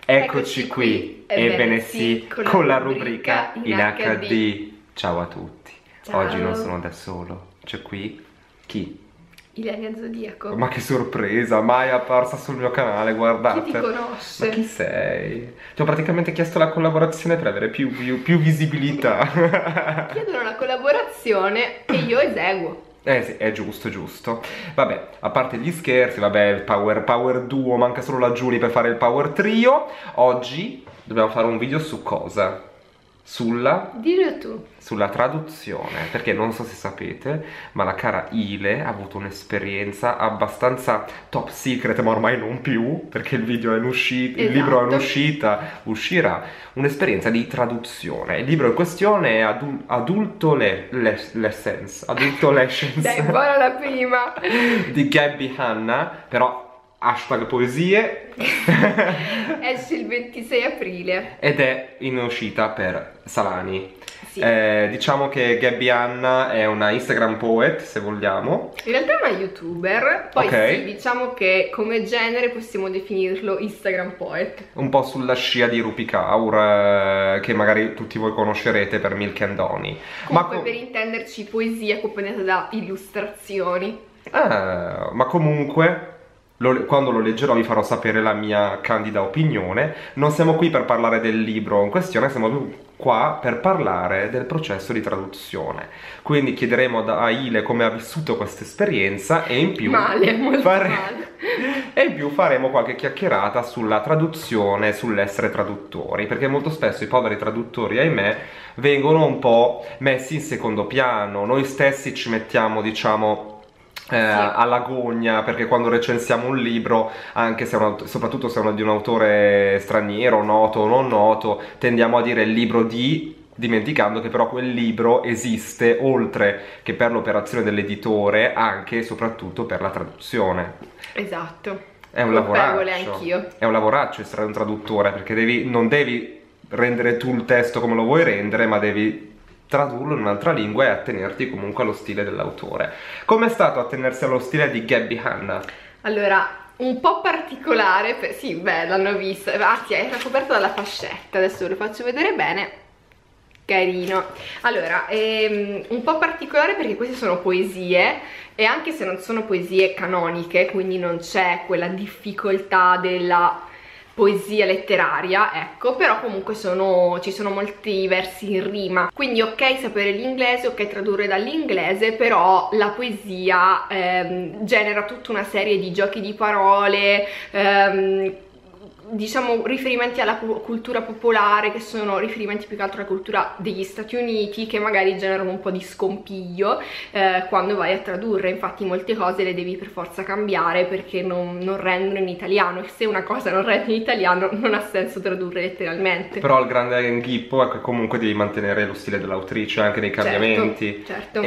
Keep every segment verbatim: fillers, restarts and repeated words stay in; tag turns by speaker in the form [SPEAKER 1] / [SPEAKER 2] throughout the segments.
[SPEAKER 1] Eccoci qui, ebbene sì, con la rubrica in acca di. Ciao a tutti.
[SPEAKER 2] Ciao.
[SPEAKER 1] Oggi non sono da solo, c'è qui chi?
[SPEAKER 2] Ilaria Zodiaco.
[SPEAKER 1] Ma che sorpresa, mai apparsa sul mio canale, guardate.
[SPEAKER 2] Chi ti conosce?
[SPEAKER 1] Ma chi sei? Ti ho praticamente chiesto la collaborazione per avere più, più, più visibilità.
[SPEAKER 2] Chiedono la collaborazione e io eseguo.
[SPEAKER 1] Eh sì, è giusto, giusto. Vabbè, a parte gli scherzi, vabbè, il power, power duo, manca solo la Giulia per fare il power trio. Oggi dobbiamo fare un video su cosa? Sulla...
[SPEAKER 2] Dillo tu.
[SPEAKER 1] Sulla traduzione, perché non so se sapete, ma la cara Ile ha avuto un'esperienza abbastanza top secret, ma ormai non più, perché il video è in uscita,
[SPEAKER 2] Esatto.
[SPEAKER 1] il libro è in uscita, uscirà, un'esperienza di traduzione. Il libro in questione è Adul Adulto le le Lessons, Adulto Lessons.
[SPEAKER 2] Dai, buona la prima.
[SPEAKER 1] Di Gabby Hanna, però hashtag poesie.
[SPEAKER 2] Esce il ventisei aprile.
[SPEAKER 1] Ed è in uscita per Salani.
[SPEAKER 2] Sì.
[SPEAKER 1] Eh, diciamo che Gabby Hanna è una Instagram poet, se vogliamo.
[SPEAKER 2] In realtà è una youtuber. Poi
[SPEAKER 1] Ok.
[SPEAKER 2] sì, diciamo che come genere possiamo definirlo Instagram poet.
[SPEAKER 1] Un po' sulla scia di Rupi Kaur, eh, che magari tutti voi conoscerete per Milk and Honey.
[SPEAKER 2] Comunque
[SPEAKER 1] co-
[SPEAKER 2] per intenderci poesia accompagnata da illustrazioni.
[SPEAKER 1] Ah, ma comunque, lo- quando lo leggerò vi farò sapere la mia candida opinione. Non siamo qui per parlare del libro in questione, siamo qua per parlare del processo di traduzione. Quindi chiederemo a Ile come ha vissuto questa esperienza e in più
[SPEAKER 2] Male, molto
[SPEAKER 1] fare-
[SPEAKER 2] male.
[SPEAKER 1] e in più faremo qualche chiacchierata sulla traduzione, sull'essere traduttori, perché molto spesso i poveri traduttori, ahimè, vengono un po' messi in secondo piano. Noi stessi ci mettiamo, diciamo, Eh,
[SPEAKER 2] Sì.
[SPEAKER 1] alla gogna, perché quando recensiamo un libro, anche se è un, soprattutto se è uno di un autore straniero, noto o non noto, tendiamo a dire il libro di, dimenticando che però quel libro esiste oltre che per l'operazione dell'editore, anche e soprattutto per la traduzione.
[SPEAKER 2] Esatto.
[SPEAKER 1] È un
[SPEAKER 2] Colpevole
[SPEAKER 1] lavoraccio.
[SPEAKER 2] anch'io.
[SPEAKER 1] È un lavoraccio essere un traduttore, perché devi, non devi rendere tu il testo come lo vuoi rendere, ma devi tradurlo in un'altra lingua e attenerti comunque allo stile dell'autore. Com'è stato attenersi allo stile di Gabby Hanna?
[SPEAKER 2] Allora, un po' particolare, per... sì, beh, l'hanno vista, ah sì, era coperta dalla fascetta, adesso ve lo faccio vedere bene, carino. Allora, ehm, un po' particolare perché queste sono poesie, e anche se non sono poesie canoniche, quindi non c'è quella difficoltà della poesia letteraria, ecco, però comunque sono, ci sono molti versi in rima, quindi ok sapere l'inglese, ok tradurre dall'inglese, però la poesia ehm, genera tutta una serie di giochi di parole, ehm, diciamo riferimenti alla cultura popolare, che sono riferimenti più che altro alla cultura degli Stati Uniti, che magari generano un po' di scompiglio eh, quando vai a tradurre. Infatti molte cose le devi per forza cambiare perché non, non rendono in italiano, e se una cosa non rende in italiano non ha senso tradurre letteralmente.
[SPEAKER 1] Però il grande inghippo è che comunque devi mantenere lo stile dell'autrice anche nei cambiamenti.
[SPEAKER 2] Certo, certo.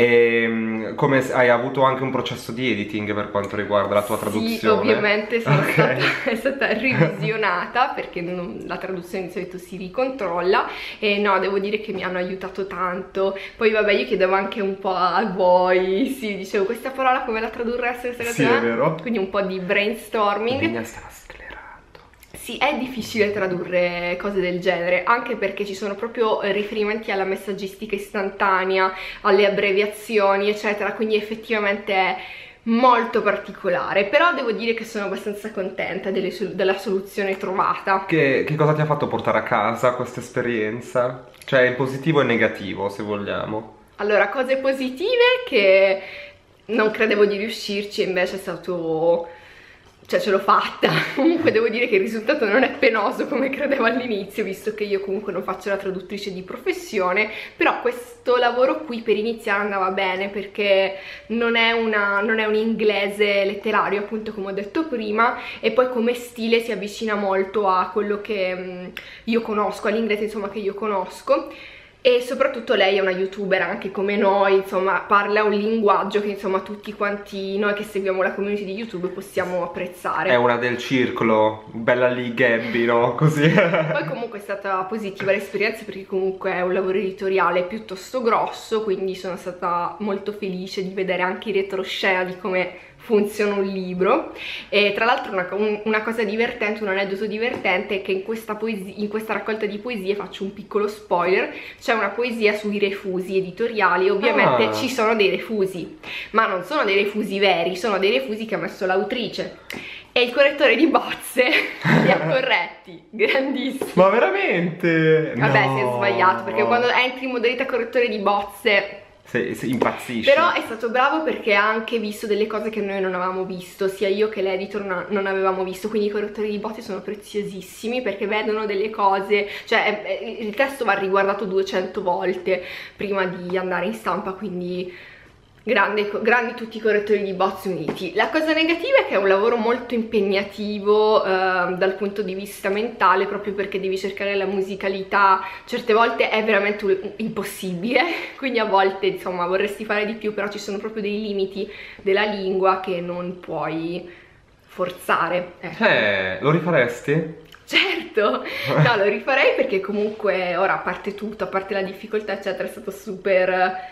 [SPEAKER 1] E come hai avuto anche un processo di editing per quanto riguarda la tua traduzione?
[SPEAKER 2] Sì, ovviamente sono
[SPEAKER 1] Ok.
[SPEAKER 2] stata, è stata revisionata perché non, la traduzione di solito si ricontrolla, e no, devo dire che mi hanno aiutato tanto. Poi vabbè, io chiedevo anche un po' a voi, sì, dicevo questa parola come la tradurreste, questa cosa,
[SPEAKER 1] Sì, è vero.
[SPEAKER 2] quindi un po' di brainstorming.
[SPEAKER 1] Vigna stava sclerando.
[SPEAKER 2] Sì, è difficile tradurre cose del genere, anche perché ci sono proprio riferimenti alla messaggistica istantanea, alle abbreviazioni, eccetera, quindi effettivamente è molto particolare, però devo dire che sono abbastanza contenta delle sol della soluzione trovata.
[SPEAKER 1] Che, che cosa ti ha fatto portare a casa questa esperienza? Cioè in positivo e negativo, se vogliamo.
[SPEAKER 2] Allora, cose positive, che non credevo di riuscirci, invece è stato... cioè ce l'ho fatta. Comunque devo dire che il risultato non è penoso come credevo all'inizio, visto che io comunque non faccio la traduttrice di professione, però questo lavoro qui per iniziare andava bene, perché non è, una, non è un inglese letterario, appunto, come ho detto prima, e poi come stile si avvicina molto a quello che mh, io conosco, all'inglese insomma che io conosco. E soprattutto lei è una youtuber anche come noi, insomma parla un linguaggio che insomma tutti quanti noi che seguiamo la community di YouTube possiamo apprezzare.
[SPEAKER 1] È una del circolo, bella lì Gabby, no? Così.
[SPEAKER 2] Poi comunque è stata positiva l'esperienza, perché comunque è un lavoro editoriale piuttosto grosso, quindi sono stata molto felice di vedere anche in retroscena di come funziona un libro. E tra l'altro una, un, una cosa divertente, un aneddoto divertente è che in questa, poesia, in questa raccolta di poesie, faccio un piccolo spoiler, c'è una poesia sui refusi editoriali. Ovviamente
[SPEAKER 1] ah.
[SPEAKER 2] ci sono dei refusi, ma non sono dei refusi veri, sono dei refusi che ha messo l'autrice. E il correttore di bozze li ha corretti, grandissimo.
[SPEAKER 1] Ma veramente?
[SPEAKER 2] Vabbè,
[SPEAKER 1] no.
[SPEAKER 2] si è sbagliato, perché quando entri in modalità correttore di bozze
[SPEAKER 1] se, se impazzisci.
[SPEAKER 2] Però è stato bravo perché ha anche visto delle cose che noi non avevamo visto, sia io che l'editor no, non avevamo visto, quindi i correttori di bozze sono preziosissimi perché vedono delle cose, cioè il testo va riguardato duecento volte prima di andare in stampa, quindi grandi, grandi tutti i correttori di bozze uniti. La cosa negativa è che è un lavoro molto impegnativo eh, dal punto di vista mentale, proprio perché devi cercare la musicalità, certe volte è veramente impossibile, quindi a volte insomma vorresti fare di più, però ci sono proprio dei limiti della lingua che non puoi forzare. Ecco.
[SPEAKER 1] Eh, lo rifaresti?
[SPEAKER 2] Certo, no, lo rifarei perché comunque ora, a parte tutto, a parte la difficoltà eccetera, è stato super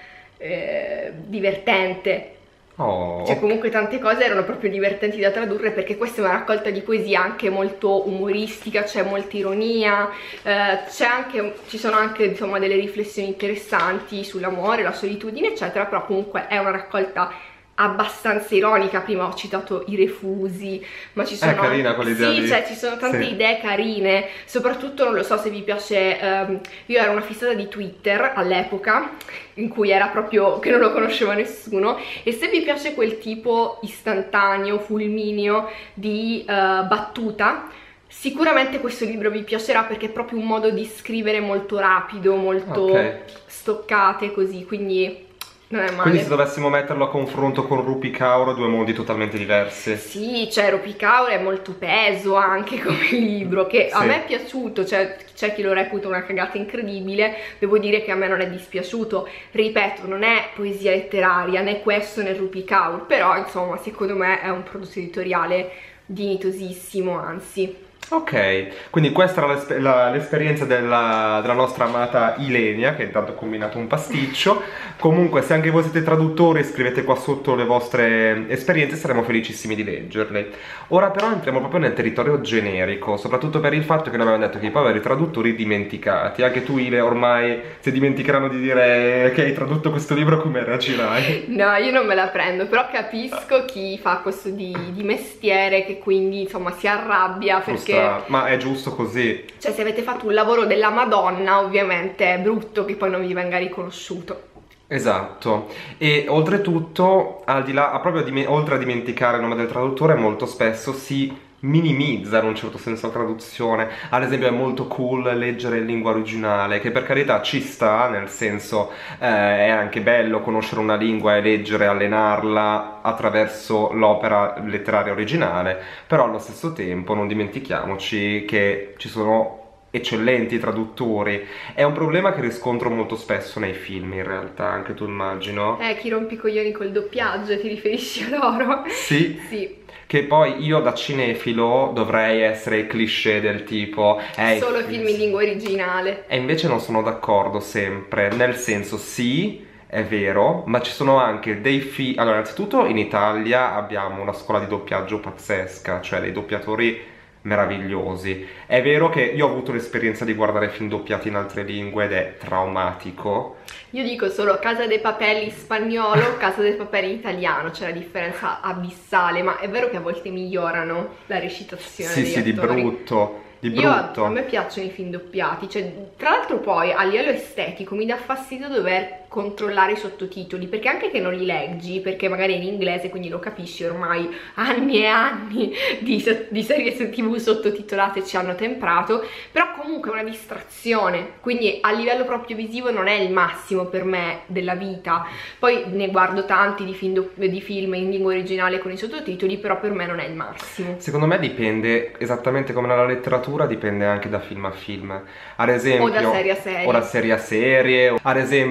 [SPEAKER 2] Eh, divertente.
[SPEAKER 1] Oh.
[SPEAKER 2] Cioè comunque tante cose erano proprio divertenti da tradurre, perché questa è una raccolta di poesia anche molto umoristica, c'è molta ironia, eh, c'è anche, ci sono anche insomma delle riflessioni interessanti sull'amore, la solitudine eccetera, però comunque è una raccolta abbastanza ironica. Prima ho citato i refusi, ma ci sono,
[SPEAKER 1] è carina quell'idea
[SPEAKER 2] sì,
[SPEAKER 1] lì.
[SPEAKER 2] cioè ci sono tante sì. idee carine, soprattutto non lo so se vi piace, ehm, io ero una fissata di Twitter all'epoca, in cui era proprio che non lo conosceva nessuno, e se vi piace quel tipo istantaneo, fulmineo di uh, battuta, sicuramente questo libro vi piacerà, perché è proprio un modo di scrivere molto rapido, molto okay. stoccate così, quindi non è male.
[SPEAKER 1] Quindi se dovessimo metterlo a confronto con Rupi Kaur, due mondi totalmente diversi.
[SPEAKER 2] Sì, cioè Rupi Kaur è molto peso anche come libro, che sì. a me è piaciuto, cioè c'è chi lo reputa una cagata incredibile, devo dire che a me non è dispiaciuto. Ripeto, non è poesia letteraria, né questo né Rupi Kaur, però insomma secondo me è un prodotto editoriale dignitosissimo, anzi.
[SPEAKER 1] Ok, quindi questa era l'esperienza della, della nostra amata Ilenia, che intanto ha combinato un pasticcio. Comunque, se anche voi siete traduttori, scrivete qua sotto le vostre esperienze, saremo felicissimi di leggerle. Ora però entriamo proprio nel territorio generico, soprattutto per il fatto che noi abbiamo detto che i poveri traduttori dimenticati. Anche tu, Ile, ormai si dimenticheranno di dire che hai tradotto questo libro, come reagirai?
[SPEAKER 2] No, io non me la prendo, però capisco chi fa questo di, di mestiere, che quindi insomma si arrabbia perché...
[SPEAKER 1] Ma è giusto così. Cioè,
[SPEAKER 2] se avete fatto un lavoro della Madonna, ovviamente è brutto che poi non vi venga riconosciuto.
[SPEAKER 1] Esatto. E oltretutto, al di là, proprio di, oltre a dimenticare il nome del traduttore, molto spesso si minimizza in un certo senso la traduzione. Ad esempio è molto cool leggere in lingua originale, che per carità ci sta, nel senso eh, è anche bello conoscere una lingua e leggere, allenarla attraverso l'opera letteraria originale, però allo stesso tempo non dimentichiamoci che ci sono eccellenti traduttori. È un problema che riscontro molto spesso nei film, in realtà, anche tu immagino.
[SPEAKER 2] Eh, chi rompe i coglioni col doppiaggio, ti riferisci a loro?
[SPEAKER 1] Sì.
[SPEAKER 2] Sì.
[SPEAKER 1] Che poi io da cinefilo dovrei essere cliché del tipo eh,
[SPEAKER 2] solo film in lingua originale.
[SPEAKER 1] E invece non sono d'accordo sempre, nel senso sì, è vero, ma ci sono anche dei film. Allora, innanzitutto in Italia abbiamo una scuola di doppiaggio pazzesca, cioè dei doppiatori meravigliosi. È vero che io ho avuto l'esperienza di guardare film doppiati in altre lingue ed è traumatico.
[SPEAKER 2] Io dico solo Casa dei Papel in spagnolo, Casa dei Papel in italiano, c'è la differenza abissale, ma è vero che a volte migliorano la recitazione
[SPEAKER 1] sì,
[SPEAKER 2] degli
[SPEAKER 1] sì,
[SPEAKER 2] attori.
[SPEAKER 1] di brutto. Di
[SPEAKER 2] Io,
[SPEAKER 1] brutto.
[SPEAKER 2] a me piacciono i film doppiati, cioè, tra l'altro poi a livello estetico mi dà fastidio dover controllare i sottotitoli, perché anche che non li leggi, perché magari è in inglese quindi lo capisci, ormai anni e anni di, di serie tv sottotitolate ci hanno temprato, però comunque è una distrazione, quindi a livello proprio visivo non è il massimo per me della vita. Poi ne guardo tanti di film, di film in lingua originale con i sottotitoli, però per me non è il massimo.
[SPEAKER 1] Secondo me dipende, esattamente come nella letteratura, dipende anche da film a film. Ad esempio,
[SPEAKER 2] o da serie a serie.
[SPEAKER 1] O da serie a serie. Ad esempio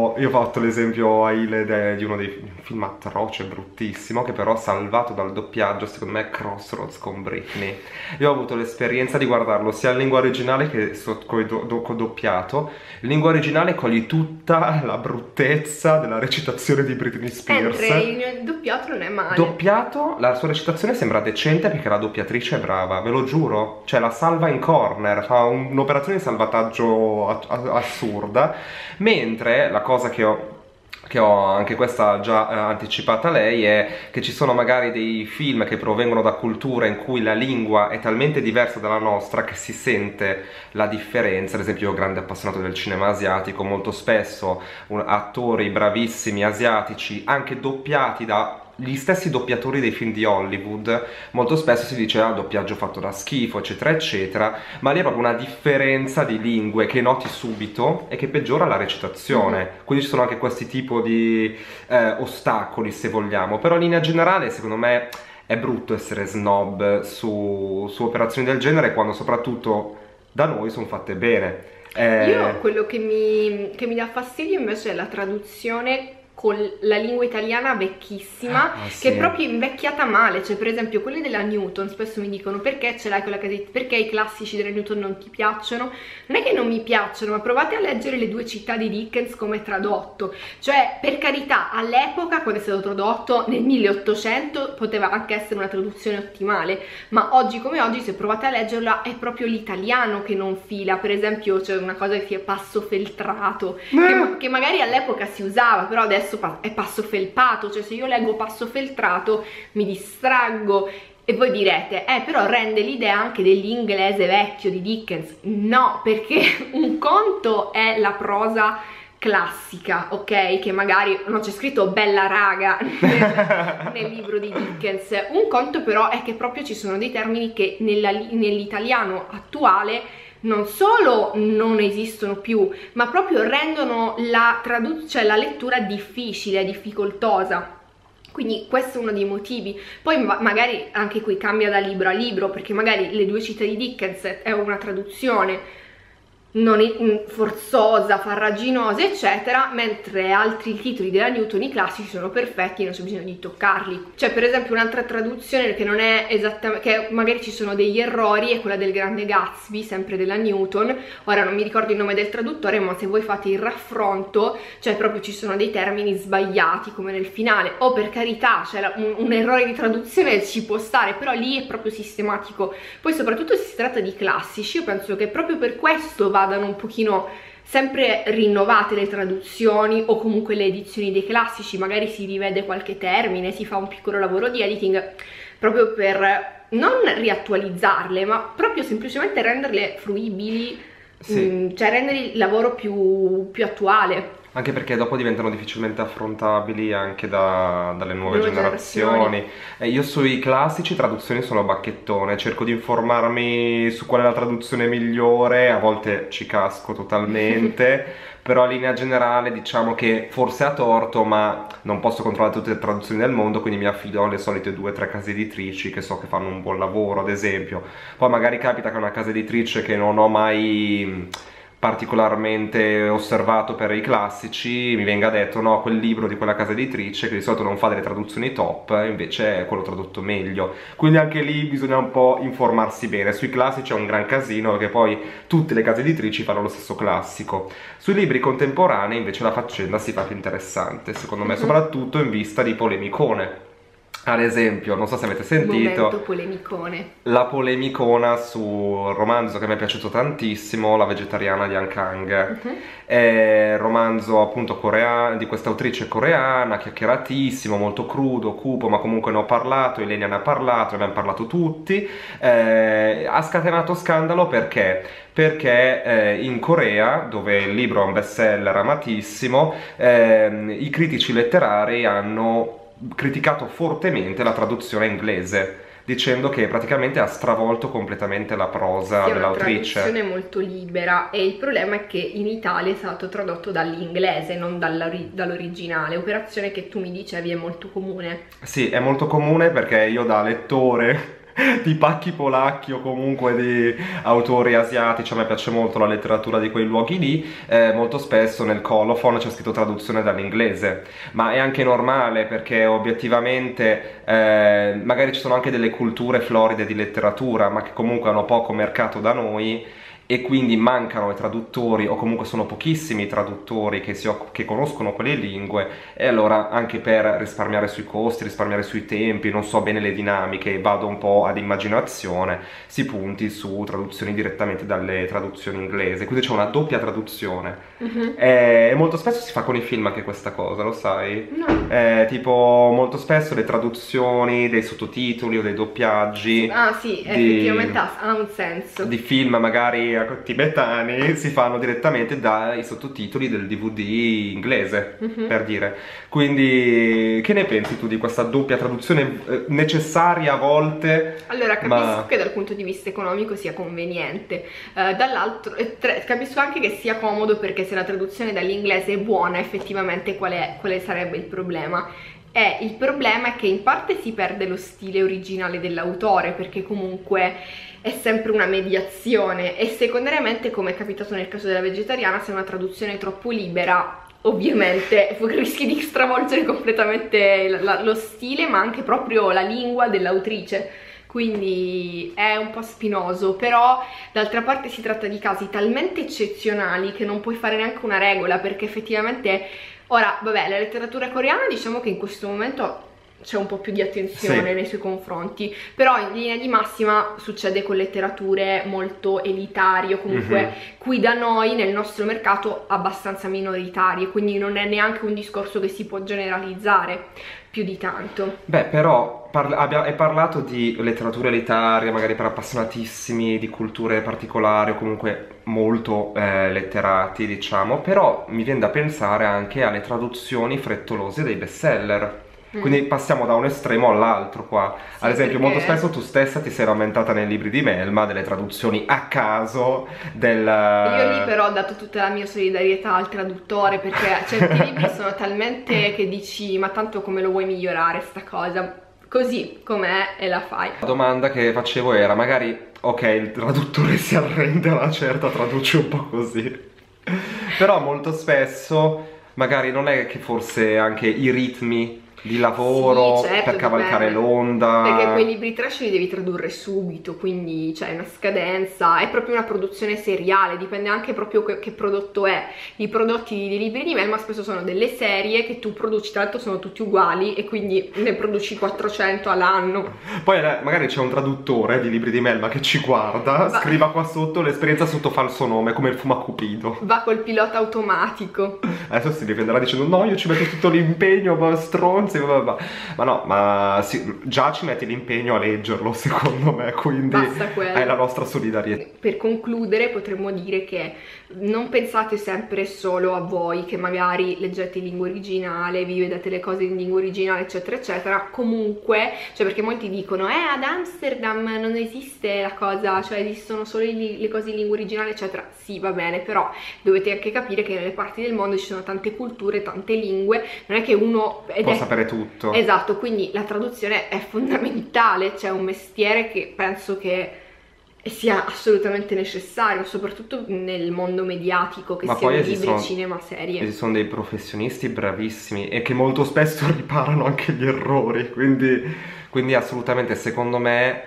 [SPEAKER 1] tipo, io ho fatto l'esempio a Ile di uno dei film atroce, bruttissimo, che però salvato dal doppiaggio, secondo me, è Crossroads con Britney. Io ho avuto l'esperienza di guardarlo sia in lingua originale che con do, do, doppiato. In lingua originale cogli tutta la bruttezza della recitazione di Britney Spears.
[SPEAKER 2] Mentre il doppiato non è male.
[SPEAKER 1] Doppiato, la sua recitazione sembra decente perché la doppiatrice è brava, ve lo giuro. Cioè la salva in corner, fa un'operazione di salvataggio assurda. Mentre la cosa che ho che ho anche questa già eh, anticipata lei è che ci sono magari dei film che provengono da culture in cui la lingua è talmente diversa dalla nostra che si sente la differenza. Ad esempio, io grande appassionato del cinema asiatico, molto spesso un, attori bravissimi asiatici anche doppiati da gli stessi doppiatori dei film di Hollywood, molto spesso si dice ah, doppiaggio fatto da schifo, eccetera eccetera, ma lì è proprio una differenza di lingue che noti subito e che peggiora la recitazione. Mm-hmm. Quindi ci sono anche questi tipi di eh, ostacoli, se vogliamo, però in linea generale secondo me è brutto essere snob su, su operazioni del genere quando soprattutto da noi sono fatte bene.
[SPEAKER 2] Eh... Io quello che mi, che mi dà fastidio invece è la traduzione con la lingua italiana vecchissima, ah, sì. che è proprio invecchiata male. Cioè, per esempio, quelli della Newton spesso mi dicono perché ce l'hai quella casetta, perché i classici della Newton non ti piacciono. Non è che non mi piacciono, ma provate a leggere Le due città di Dickens come tradotto. Cioè, per carità, all'epoca quando è stato tradotto nel milleottocento poteva anche essere una traduzione ottimale, ma oggi come oggi se provate a leggerla è proprio l'italiano che non fila. Per esempio c'è una cosa che è passo feltrato, eh. che, che magari all'epoca si usava, però adesso è passo felpato. Cioè, se io leggo passo feltrato mi distraggo. E voi direte, eh però rende l'idea anche dell'inglese vecchio di Dickens. No, perché un conto è la prosa classica, ok? Che magari non c'è scritto bella raga nel, nel libro di Dickens. Un conto però è che proprio ci sono dei termini che nell'italiano attuale non solo non esistono più, ma proprio rendono la, cioè la lettura difficile, difficoltosa. Quindi questo è uno dei motivi. Poi magari anche qui cambia da libro a libro, perché magari Le due città di Dickens è una traduzione non forzosa, farraginosa, eccetera, mentre altri titoli della Newton, i classici, sono perfetti, non c'è bisogno di toccarli. Cioè, per esempio, un'altra traduzione che non è esattamente, che magari ci sono degli errori, è quella del Grande Gatsby, sempre della Newton. Ora non mi ricordo il nome del traduttore, ma se voi fate il raffronto, cioè proprio ci sono dei termini sbagliati, come nel finale. O, per carità, cioè un, un errore di traduzione ci può stare, però lì è proprio sistematico. Poi soprattutto se si tratta di classici, io penso che proprio per questo va vadano un pochino sempre rinnovate le traduzioni, o comunque le edizioni dei classici, magari si rivede qualche termine, si fa un piccolo lavoro di editing proprio per non riattualizzarle, ma proprio semplicemente renderle fruibili, sì. mh, cioè rendere il lavoro più, più attuale.
[SPEAKER 1] Anche perché dopo diventano difficilmente affrontabili anche da, dalle nuove, nuove generazioni. generazioni. Eh, io sui classici traduzioni sono bacchettone, cerco di informarmi su qual è la traduzione migliore, a volte ci casco totalmente, però in linea generale diciamo che forse ha torto, ma non posso controllare tutte le traduzioni del mondo, quindi mi affido alle solite due o tre case editrici che so che fanno un buon lavoro, ad esempio. Poi magari capita che è una casa editrice che non ho mai particolarmente osservato per i classici, mi venga detto no, quel libro di quella casa editrice che di solito non fa delle traduzioni top, invece è quello tradotto meglio. Quindi anche lì bisogna un po' informarsi bene. Sui classici è un gran casino perché poi tutte le case editrici fanno lo stesso classico. Sui libri contemporanei invece la faccenda si fa più interessante, secondo me, soprattutto in vista di polemicone. Ad esempio, non so se avete sentito,
[SPEAKER 2] momento polemicone.
[SPEAKER 1] La polemicona sul romanzo che mi è piaciuto tantissimo, La vegetariana di Han Kang. Uh-huh. È romanzo appunto coreano, di questa autrice coreana, chiacchieratissimo, molto crudo, cupo, ma comunque ne ho parlato, Ilenia ne ha parlato, ne abbiamo parlato tutti. Eh, ha scatenato scandalo perché? Perché eh, in Corea, dove il libro è un bestseller amatissimo, eh, i critici letterari hanno criticato fortemente la traduzione inglese, dicendo che praticamente ha stravolto completamente la prosa dell'autrice.
[SPEAKER 2] È una traduzione molto libera, e il problema è che in Italia è stato tradotto dall'inglese, non dall'originale, operazione che tu mi dicevi è molto comune.
[SPEAKER 1] Sì, è molto comune perché io da lettore di pacchi polacchi o comunque di autori asiatici. A me piace molto la letteratura di quei luoghi lì, eh, molto spesso nel colophon c'è scritto traduzione dall'inglese, ma è anche normale perché obiettivamente eh, magari ci sono anche delle culture floride di letteratura ma che comunque hanno poco mercato da noi, e quindi mancano i traduttori o comunque sono pochissimi i traduttori che, si che conoscono quelle lingue, e allora anche per risparmiare sui costi, risparmiare sui tempi, non so bene le dinamiche, vado un po' ad immaginazione, si punti su traduzioni direttamente dalle traduzioni inglesi, quindi c'è una doppia traduzione. Uh-huh. E molto spesso si fa con i film anche questa cosa, lo sai?
[SPEAKER 2] No.
[SPEAKER 1] Eh, tipo molto spesso le traduzioni dei sottotitoli o dei doppiaggi,
[SPEAKER 2] ah sì,
[SPEAKER 1] di,
[SPEAKER 2] effettivamente ha un senso,
[SPEAKER 1] di film magari tibetani si fanno direttamente dai sottotitoli del D V D inglese, uh-huh. per dire. Quindi che ne pensi tu di questa doppia traduzione eh, necessaria a volte?
[SPEAKER 2] Allora capisco
[SPEAKER 1] ma...
[SPEAKER 2] che dal punto di vista economico sia conveniente, uh, dall'altro eh, capisco anche che sia comodo, perché se la traduzione dall'inglese è buona effettivamente qual è, quale sarebbe il problema? E il problema è che in parte si perde lo stile originale dell'autore, perché comunque è sempre una mediazione, e secondariamente, come è capitato nel caso della vegetariana, se è una traduzione troppo libera ovviamente rischi di stravolgere completamente la, la, lo stile, ma anche proprio la lingua dell'autrice. Quindi è un po' spinoso, però d'altra parte si tratta di casi talmente eccezionali che non puoi fare neanche una regola, perché effettivamente ora, vabbè, la letteratura coreana diciamo che in questo momento c'è un po' più di attenzione, sì, nei suoi confronti, però in linea di massima succede con letterature molto elitarie, comunque mm-hmm. qui da noi nel nostro mercato abbastanza minoritarie, quindi non è neanche un discorso che si può generalizzare più di tanto.
[SPEAKER 1] Beh, però parla abbia, hai parlato di letteratura elitaria, magari per appassionatissimi di culture particolari o comunque molto eh, letterati, diciamo, però mi viene da pensare anche alle traduzioni frettolose dei bestseller. Quindi passiamo da un estremo all'altro qua. Sì, ad esempio perché... molto spesso tu stessa ti sei lamentata nei libri di Melma delle traduzioni a caso del...
[SPEAKER 2] Io lì però ho dato tutta la mia solidarietà al traduttore, perché certi libri sono talmente che dici ma tanto come lo vuoi migliorare sta cosa? Così com'è e la fai.
[SPEAKER 1] La domanda che facevo era magari ok, il traduttore si arrende a una certa, traduce un po' così, però molto spesso magari non è che forse anche i ritmi di lavoro, sì, certo, per cavalcare l'onda,
[SPEAKER 2] perché quei libri trash li devi tradurre subito, quindi c'è una scadenza, è proprio una produzione seriale, dipende anche proprio che, che prodotto è. I prodotti dei libri di Melma spesso sono delle serie che tu produci, tra l'altro sono tutti uguali e quindi ne produci quattrocento all'anno.
[SPEAKER 1] Poi magari c'è un traduttore di libri di Melma che ci guarda, va, scriva qua sotto l'esperienza sotto falso nome, come il Fumacupido,
[SPEAKER 2] va col pilota automatico.
[SPEAKER 1] Adesso si difenderà dicendo no, io ci metto tutto l'impegno, ma stronzi. Ma no, ma sì, già ci metti l'impegno a leggerlo, secondo me, quindi è la nostra solidarietà.
[SPEAKER 2] Per concludere potremmo dire che non pensate sempre solo a voi che magari leggete in lingua originale, vi vedete le cose in lingua originale eccetera eccetera, comunque, cioè perché molti dicono eh ad Amsterdam non esiste la cosa, cioè esistono solo le cose in lingua originale eccetera, sì va bene, però dovete anche capire che nelle parti del mondo ci sono tante culture, tante lingue, non è che uno
[SPEAKER 1] può è... sapere tutto.
[SPEAKER 2] Esatto, quindi la traduzione è fondamentale, c'è un mestiere che penso che sia assolutamente necessario, soprattutto nel mondo mediatico, che siano libri, cinema, serie.
[SPEAKER 1] Esistono dei professionisti bravissimi e che molto spesso riparano anche gli errori, quindi, quindi assolutamente secondo me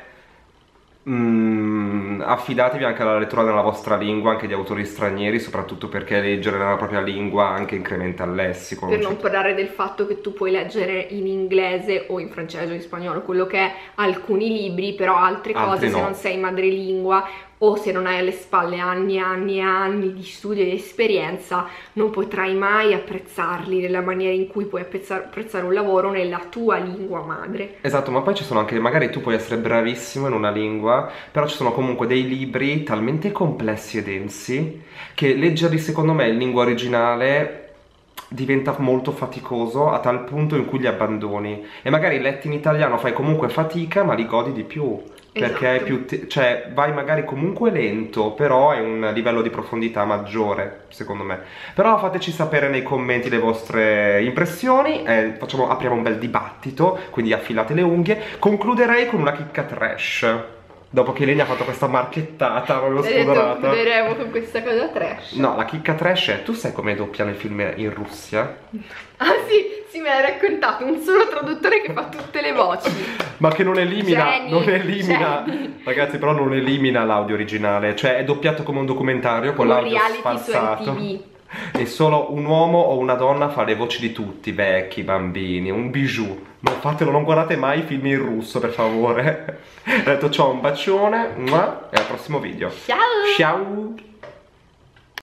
[SPEAKER 1] mm, affidatevi anche alla lettura nella vostra lingua, anche di autori stranieri, soprattutto perché leggere nella propria lingua anche incrementa il lessico.
[SPEAKER 2] Per non parlare del fatto che tu puoi leggere in inglese o in francese o in spagnolo, quello che è alcuni libri, però altre cose Altri se no. non sei madrelingua o se non hai alle spalle anni e anni e anni di studio e di esperienza, non potrai mai apprezzarli nella maniera in cui puoi apprezzare, apprezzare un lavoro nella tua lingua madre.
[SPEAKER 1] Esatto, ma poi ci sono anche, magari tu puoi essere bravissimo in una lingua, però ci sono comunque dei libri talmente complessi e densi che leggerli secondo me in lingua originale diventa molto faticoso a tal punto in cui li abbandoni, e magari letti in italiano fai comunque fatica ma li godi di più. perché
[SPEAKER 2] Esatto.
[SPEAKER 1] è più, te- cioè vai magari comunque lento, però è un livello di profondità maggiore, secondo me. Però fateci sapere nei commenti le vostre impressioni, eh, facciamo, apriamo un bel dibattito, quindi affilate le unghie. Concluderei con una chicca trash, dopo che Eleni ha fatto questa marchettata proprio
[SPEAKER 2] Hai detto
[SPEAKER 1] spudorata.
[SPEAKER 2] concluderemo con questa cosa trash.
[SPEAKER 1] No, la chicca trash è, tu sai come doppiano i film in Russia?
[SPEAKER 2] Ah sì, sì, me l'hai raccontato, un solo traduttore che fa tutte le voci.
[SPEAKER 1] Ma che non elimina,
[SPEAKER 2] Geni,
[SPEAKER 1] non elimina,
[SPEAKER 2] geni.
[SPEAKER 1] ragazzi, però non elimina l'audio originale, cioè è doppiato come un documentario con
[SPEAKER 2] Un
[SPEAKER 1] l'audio
[SPEAKER 2] reality
[SPEAKER 1] sfalsato.
[SPEAKER 2] su M T V.
[SPEAKER 1] E solo un uomo o una donna fa le voci di tutti, vecchi, bambini, un bijou. Non fatelo, non guardate mai i film in russo, per favore. Detto ciò, un bacione, mua, e al prossimo video.
[SPEAKER 2] Ciao!
[SPEAKER 1] Ciao!